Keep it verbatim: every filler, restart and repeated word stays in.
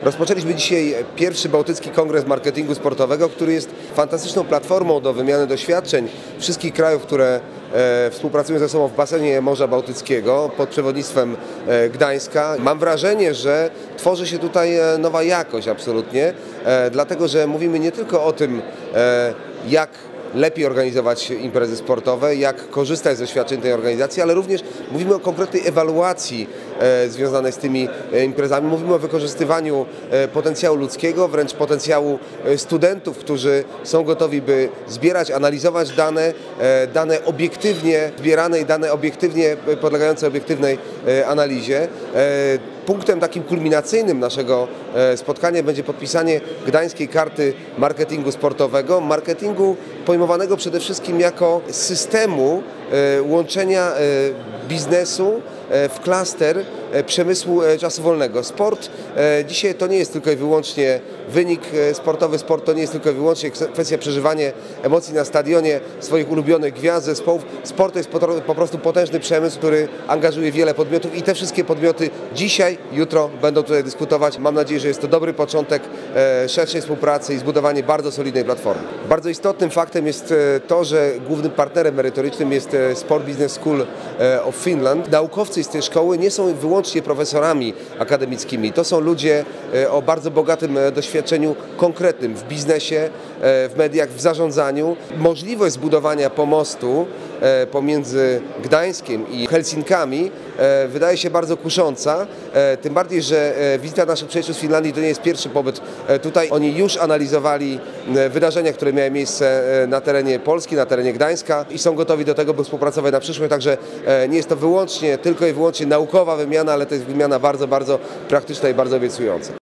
Rozpoczęliśmy dzisiaj pierwszy Bałtycki Kongres Marketingu Sportowego, który jest fantastyczną platformą do wymiany doświadczeń wszystkich krajów, które e, współpracują ze sobą w basenie Morza Bałtyckiego pod przewodnictwem e, Gdańska. Mam wrażenie, że tworzy się tutaj nowa jakość absolutnie, e, dlatego że mówimy nie tylko o tym, e, jak lepiej organizować imprezy sportowe, jak korzystać z doświadczeń tej organizacji, ale również mówimy o konkretnej ewaluacji e, związanej z tymi e, imprezami. Mówimy o wykorzystywaniu e, potencjału ludzkiego, wręcz potencjału e, studentów, którzy są gotowi, by zbierać, analizować dane, e, dane obiektywnie zbierane i dane obiektywnie podlegające obiektywnej e, analizie. E, Punktem takim kulminacyjnym naszego spotkania będzie podpisanie Gdańskiej Karty Marketingu Sportowego, marketingu pojmowanego przede wszystkim jako systemu łączenia biznesu w klaster przemysłu czasu wolnego. Sport dzisiaj to nie jest tylko i wyłącznie wynik sportowy, sport to nie jest tylko i wyłącznie kwestia przeżywania emocji na stadionie swoich ulubionych gwiazd, zespołów. Sport to jest po prostu potężny przemysł, który angażuje wiele podmiotów i te wszystkie podmioty dzisiaj, jutro będą tutaj dyskutować. Mam nadzieję, że jest to dobry początek szerszej współpracy i zbudowanie bardzo solidnej platformy. Bardzo istotnym faktem jest to, że głównym partnerem merytorycznym jest Sport Business School of Finland. Naukowcy z tej szkoły nie są wyłącznie profesorami akademickimi. To są ludzie o bardzo bogatym doświadczeniu konkretnym w biznesie, w mediach, w zarządzaniu. Możliwość zbudowania pomostu pomiędzy Gdańskiem i Helsinkami wydaje się bardzo kusząca, tym bardziej, że wizyta naszych przyjaciół z Finlandii to nie jest pierwszy pobyt tutaj. Oni już analizowali wydarzenia, które miały miejsce na terenie Polski, na terenie Gdańska i są gotowi do tego, by współpracować na przyszłość, także nie jest to wyłącznie, tylko i wyłącznie naukowa wymiana, ale to jest wymiana bardzo, bardzo praktyczna i bardzo obiecująca.